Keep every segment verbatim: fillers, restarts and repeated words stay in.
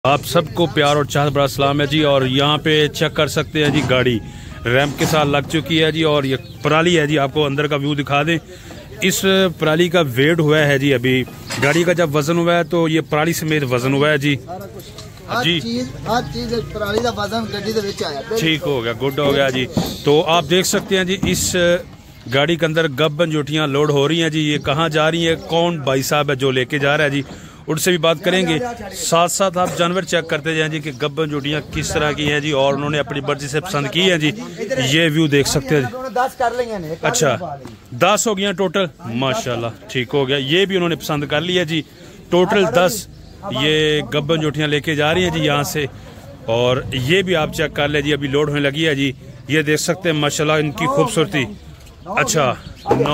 आप सबको प्यार और चाहत बड़ा सलाम है जी। और यहाँ पे चेक कर सकते हैं जी, गाड़ी रैंप के साथ लग चुकी है जी। और ये पराली है जी, आपको अंदर का व्यू दिखा दें। इस पराली का वेट हुआ है जी, अभी गाड़ी का जब वजन हुआ है तो ये पराली समेत वजन हुआ है जी। जी पराली का वजन गड्डी दे विच आया, ठीक हो गया, गुड हो गया जी। तो आप देख सकते हैं जी, इस गाड़ी के अंदर गब्बन जोटियाँ लोड हो रही हैं जी। ये कहाँ जा रही है, कौन भाई साहब है जो लेके जा रहा है जी, उनसे भी बात करेंगे। साथ साथ आप जानवर चेक करते जाएं जी कि गब्बन जोटियाँ किस तरह की हैं जी, और उन्होंने अपनी मर्जी से पसंद की है जी। ये व्यू देख सकते हैं जी। अच्छा, दस हो गया टोटल, माशाल्लाह, ठीक हो गया। ये भी उन्होंने पसंद कर लिया जी। टोटल दस ये गब्बन जोटियाँ लेके जा रही हैं जी यहाँ से। और ये भी आप चेक कर ले जी, अभी लोड होने लगी है जी। ये देख सकते हैं माशाल्लाह इनकी खूबसूरती। अच्छा, नौ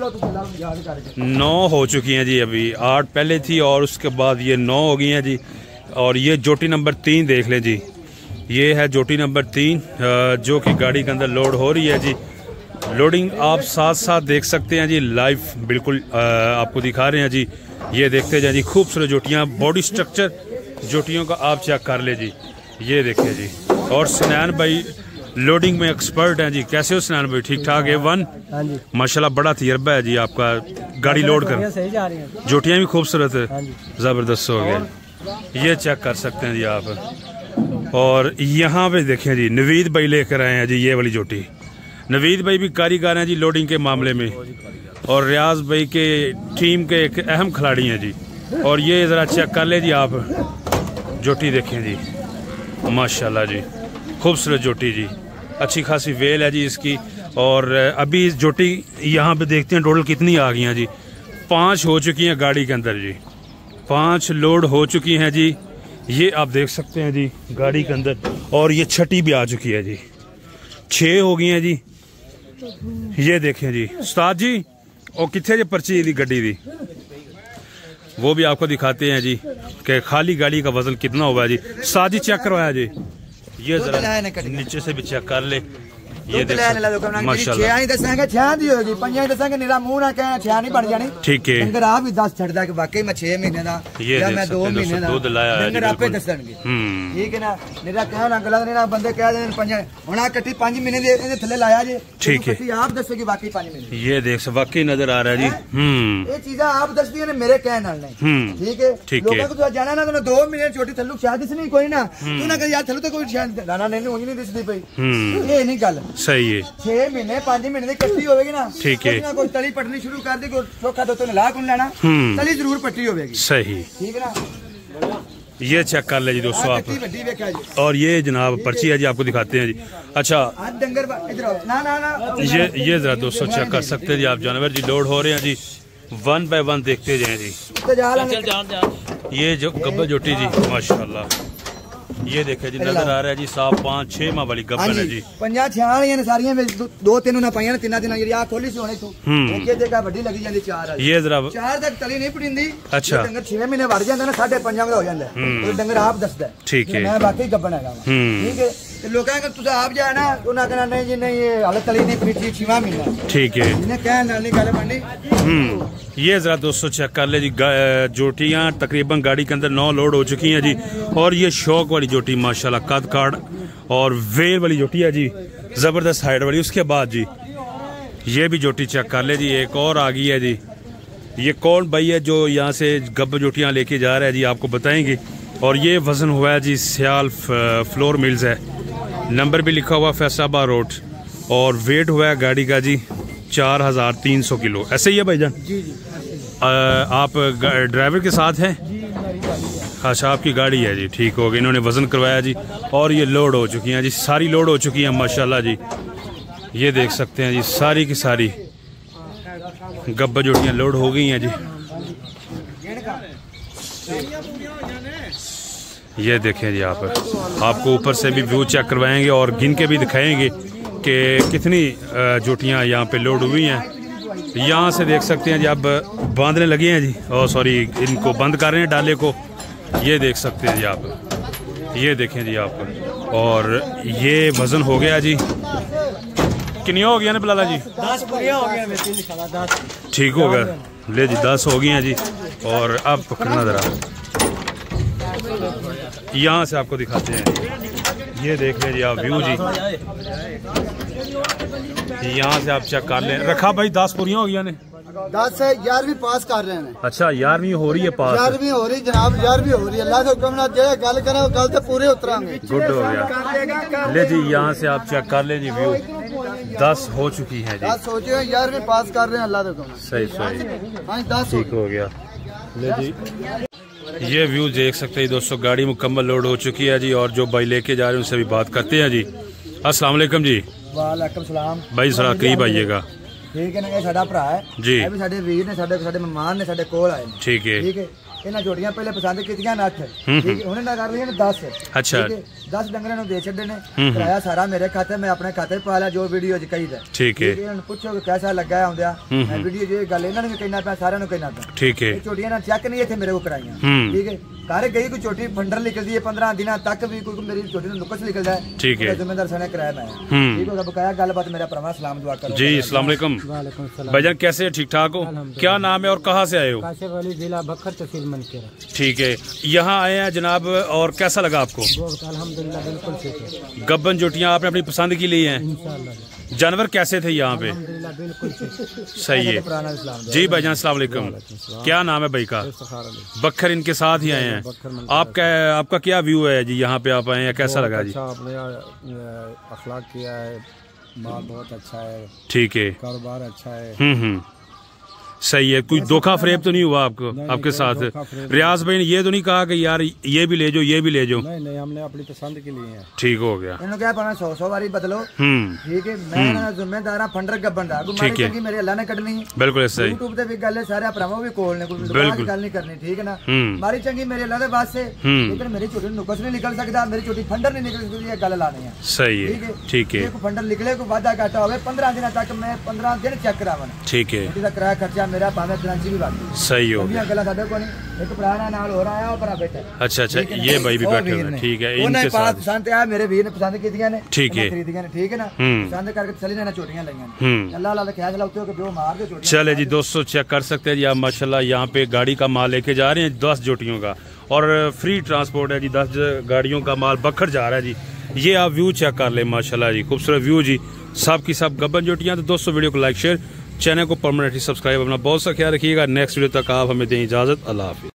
नौ हो चुकी हैं जी, अभी आठ पहले थी और उसके बाद ये नौ हो गई हैं जी। और ये जोटी नंबर तीन देख लें जी, ये है जोटी नंबर तीन जो कि गाड़ी के अंदर लोड हो रही है जी। लोडिंग आप साथ साथ देख सकते हैं जी, लाइव बिल्कुल आपको दिखा रहे हैं जी। ये देखते जाए जी, खूबसूरत जोटियाँ, बॉडी स्ट्रक्चर जोटियों का आप चेक कर ले जी। ये देखिए जी। और सुनैन भाई लोडिंग में एक्सपर्ट हैं जी। कैसे हो सुनैन भाई, ठीक ठाक है? वन माशाल्लाह, बड़ा तजर्बा है जी आपका गाड़ी लोड कर। जोटियाँ भी खूबसूरत है, ज़बरदस्त हो गया। ये चेक कर सकते हैं जी आप। और यहाँ पे देखें जी, नवीद भाई लेकर आए हैं जी ये वाली जोटी। नवीद भाई भी कारीगर हैं जी लोडिंग के मामले में, और रियाज भाई के टीम के एक अहम खिलाड़ी हैं जी। और ये ज़रा चेक कर ले जी आप, जोटी देखें जी, माशाल्लाह जी, खूबसूरत जोटी जी, अच्छी खासी वेल है जी इसकी। और अभी इस जोटी यहाँ पे देखते हैं टोटल कितनी आ गई हैं जी। पाँच हो चुकी हैं गाड़ी के अंदर जी, पाँच लोड हो चुकी हैं जी। ये आप देख सकते हैं जी गाड़ी के अंदर। और ये छठी भी आ चुकी है जी, छः हो गई हैं जी। ये देखें जी उस्ताद जी, और कितने जी पर्ची दी गड्डी दी, वो भी आपको दिखाते हैं जी कि खाली गाड़ी का वजन कितना हुआ है जी। उस्ताद जी चेक करवाया जी, ये जरा नीचे से भी चेक कर ले। ये माशाल्लाह, ठीक है। डंगर आप भी दस छड़दा कि वाकई मैं छह महीने दा या मैं दो महीने दा दूध लाया है, डंगर आपे दसणगे, ठीक है ना। मेरा कहना ना गलत नहीं ना, बंदे कह देन पंज हुन आ कट्टी पाँच महीने दे इहदे थल्ले लाया जे, ठीक है। आप दसो कि वाकई पाँच महीने। ये देख वाकई नजर आ रहा है जी। हम्म, ये चीजें आप दसदी ने मेरे कहने नाल नहीं, ठीक है। ठीक है, लोगों को जाना ना, तो दो महीने छोटी थल्लू शायद दिसनी कोई ना, तू ना कह यार थल्लू तो कोई शायद दाना नहीं उंज नहीं दिसदी पई, ये नहीं गल सही है। छह महीने पांच महीने की कट्टी होगी ना, ठीक है। कोई तली पटनी शुरू कर दी, कोई चोखा दो तो ला कौन लेना, तली जरूर पट्टी होगी, सही, ठीक है ना। ये चेक कर ले जी दोस्तों आप। और ये जनाब पर्ची है जी, आपको दिखाते हैं जी। अच्छा, डंगर ना ना ना ये ये जरा दोस्तों चेक कर सकते हैं जी आप, जानवर जी लोड हो रहे हैं जी। वन बाय वन देखते जाए जी। ये जो गब्बन जोटी जी माशाल्लाह, ये देखे जी, नजर आ रहा है जी, साफ पाँच छह माह वाली गब्बन है जी। पंजा छियालियां ने सारियां में दो तीन ना पाइयां तीन दिन जेडी आ खोली सी होने तो एक जगह बड़ी लगी जांदी चार वाली। ये जरा चार तक तली नहीं पड़ींदी। अच्छा, डंगर छह महीने बढ़ जांदा ना, साढ़े पंजा का हो जांदा है, डंगर आप दसदा है, ठीक है। मैं बाकी गब्बन है, ठीक है। लोगों का तुझे आप जाए ना, उन्हें कहना नहीं जी नहीं ये हालत तली नहीं पड़ी छवा महीना, ठीक है, इन्हें कहना नाल नहीं गल बननी। हम्म, ये जरा दोस्तों चेक कर ले जी, जोटियां तकरीबन गाड़ी के अंदर नौ लोड हो चुकी हैं जी। और ये शौक वाली जोटी माशाल्लाह, कद काट और वेल वाली जोटी है जी, जबरदस्त हाइट वाली। उसके बाद जी ये भी जोटी चेक कर ले जी, एक और आ गई है जी। ये कौन भाई है जो यहाँ से गब्बन जोटियाँ लेके जा रहा है जी, आपको बताएंगे। और ये वजन हुआ है जी, सियाल फ्लोर मिल्स है, नंबर भी लिखा हुआ फैसलाबाद रोड। और वेट हुआ है गाड़ी का जी चार हजार तीन सौ किलो, ऐसे ही है भाईजान? जी जी। आ, आप ड्राइवर के साथ हैं? अच्छा, आपकी गाड़ी है जी, ठीक हो गई। इन्होंने वजन करवाया जी। और ये लोड हो चुकी हैं जी, सारी लोड हो चुकी हैं माशाल्लाह जी। ये देख सकते हैं जी, सारी की सारी गब्बन जोटियाँ लोड हो गई हैं जी। ये देखें जी आप, आपको ऊपर से भी व्यू चेक करवाएंगे और गिन के भी दिखाएंगे कि कितनी जोटियाँ यहाँ पे लोड हुई हैं। यहाँ से देख सकते हैं जी, अब बांधने लगे हैं जी, और सॉरी इनको बंद कर रहे हैं डाले को। ये देख सकते हैं जी आप, ये देखें जी आप। और ये वजन हो गया जी, कितनी हो गया ना बिलाला जी? दस हो गया, ठीक हो गया, ले जी दस हो गई हैं जी। और अब पकड़ना जरा यहाँ से आपको दिखाते हैं, ये देख लें जी आप व्यू जी, यहाँ से आप चेक कर लें। रखा भाई दस पूरी हो गया ने, दस है ग्यारहवीं पास कर रहे हैं। अच्छा ग्यारहवीं हो रही है पास, ग्यारहवीं हो रही जनाब, ग्यारहवीं हो रही है। अल्लाह से हुक्म ना जे गल करें गल से पूरे उतरांगे। गुड हो गया। ले जी यहाँ से आप चेक कर ले जी व्यू, दस हो चुकी है जी, दस हो चुके हैं, ग्यारहवीं पास कर रहे हैं अल्लाह से हुक्म। सही सही, हाँ दस ठीक हो गया। ले जी ये व्यू देख सकते हैं दोस्तों, गाड़ी मुकम्मल लोड हो चुकी है जी, और जो भाई लेके जा रहे हैं उनसे भी बात करते हैं जी। अस्सलाम वालेकुम जी। वालेकुम सलाम भाई जरा करीब आइएगा। ठीक है ना, ये साडा भरा है जी, ये भी साडे वीर ने, साडे साडे मेहमान ने साडे कोल आए। ठीक है ठीक है, इन्हें जोड़ियां पहले पसंद कीतियां ने अठ, ठीक है उन्हें ना कर रही दस। अच्छा, दस डंगर दे छड़े ने, किराया सारा मेरे खाते, मैं अपने खाते पा लिया जो वीडियो च कही। ठीक है, पूछो कैसा लगा है आंदिया वीडियो जो गल इन्होंने भी कहना पिया, सारे कहना पिया। ठीक है, चोटियां ना चेक नहीं इतने मेरे को कराइया। ठीक है, घर गई कोई चोटी फंडर निकलती है पंद्रह दिन तक भी, कोई मेरी चोटी नुकस निकलता है। ठीक है, जिम्मेदार सने कराया मैं। ठीक है, बकाया गलबात मेरा परमा सलाम दुआ करो जी। अस्सलाम वालेकुम भाईजान, कैसे ठीक ठाक हो? क्या नाम है और कहाँ से आए हो? जिला बखर तहसील मनकेरा। ठीक है, यहाँ आए हैं जनाब, और कैसा लगा आपको? अल्हम्दुलिल्लाह बिल्कुल ठीक है। गब्बन जोटियाँ आपने अपनी पसंद की ली हैं? जानवर कैसे थे यहाँ पे? बिल्कुल सही है जी। भाईजान अस्सलाम वालेकुम, क्या नाम है भाई का? बखर इनके साथ ही आए हैं। आपका आपका क्या व्यू है जी, यहाँ पे आप आए हैं, कैसा लगा जी? आपने अखलाक किया है, माल बहुत अच्छा है। ठीक है, कारोबार अच्छा है। हम्म हम्म सही है। कोई धोखा फ्रेब तो नहीं हुआ आपको? आपके साथ रियाज भाई ने ये तो नहीं कहा कि यार ये भी ले जाओ ये भी ले जाओ? नहीं नहीं, हमने अपनी पसंद के लिए है। ठीक हो गया। इन्होंने क्या पता सौ सौ बारी बदलो। हम्म ठीक है, मैं जिम्मेदार फंडर गब्बन दा, ठीक है, मेरे अल्लाह ने कटनी। बिल्कुल सही। यूट्यूब पे भी गल है, सारे भरावां भी कोल ने, कोई बिल्कुल गल नहीं करनी। ठीक है ना, हम्म मारी चंगी मेरे अल्लाह दे वास्ते, लेकिन मेरी छोटी नुकस नहीं निकल सकता, मेरी छोटी फंडर नहीं निकल सकती, ये गल लानी है। सही है, ठीक है। कोई फंडर निकले, कोई वादा घाटा होवे, पंद्रह दिन तक मैं पंद्रह दिन चेक करावन। ठीक है, इसका किराया खर्चा मेरा पावे कराची भी बाकी सही हो गया। गला साडे को नहीं, एक पुराना नाल हो रहा है और पर बैठा। अच्छा अच्छा, ये भाई भी बैठे हुए हैं। ठीक है, इनके साथ पसंद है, मेरे वीर ने पसंद कीतियां ने। ठीक है, खरीदियां ने। ठीक है ना, पसंद करके चली ना चोटियां लईयां। अल्लाह अल्लाह ख्याल लाते हो कि जो मार के चोटियां। चले जी दोस्तों, चेक कर सकते हैं जी आप माशाल्लाह, यहाँ पे गाड़ी का माल लेके जा रहे हैं दस जोटियों का, और फ्री ट्रांसपोर्ट है जी। दस गाड़ियों का माल बखर जा रहा है जी। ये आप व्यू चेक कर ले माशाल्लाह जी, खूबसूरत व्यू जी, सब की सब गब्बन जोटियां। तो दोस्तों वीडियो को लाइक शेयर, चैनल को परमानेंटली सब्सक्राइब, अपना बहुत सा ख्याल रखिएगा। नेक्स्ट वीडियो तक आप हमें दें इजाजत। अल्लाह हाफिज़।